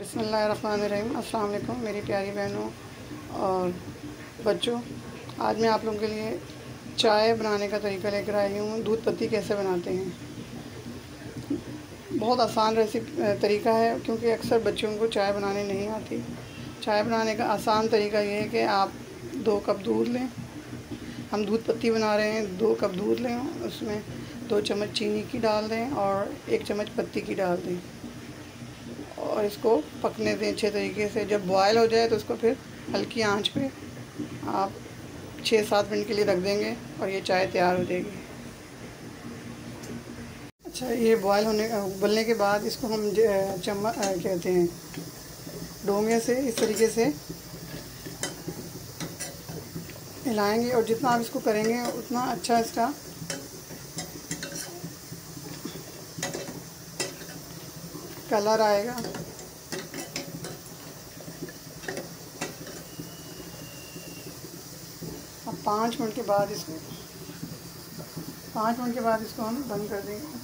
बिस्मिल्लाहिर्रहमानिर्रहीम। अस्सलाम वालेकुम मेरी प्यारी बहनों और बच्चों। आज मैं आप लोगों के लिए चाय बनाने का तरीका लेकर आई हूँ। दूध पत्ती कैसे बनाते हैं, बहुत आसान तरीका है, क्योंकि अक्सर बच्चों को चाय बनाने नहीं आती। चाय बनाने का आसान तरीका ये है कि आप 2 कप दूध लें। हम दूध पत्ती बना रहे हैं, 2 कप दूध लें, उसमें 2 चम्मच चीनी की डाल दें और 1 चम्मच पत्ती की डाल दें और इसको पकने दें अच्छे तरीके से। जब बॉयल हो जाए तो उसको फिर हल्की आंच पे आप 6-7 मिनट के लिए रख देंगे और ये चाय तैयार हो जाएगी। अच्छा, ये उबलने के बाद इसको हम कहते हैं डोंगे से इस तरीके से हिलाएंगे, और जितना आप इसको करेंगे उतना अच्छा इसका कलर आएगा। अब 5 मिनट के बाद इसको हम बंद कर देंगे।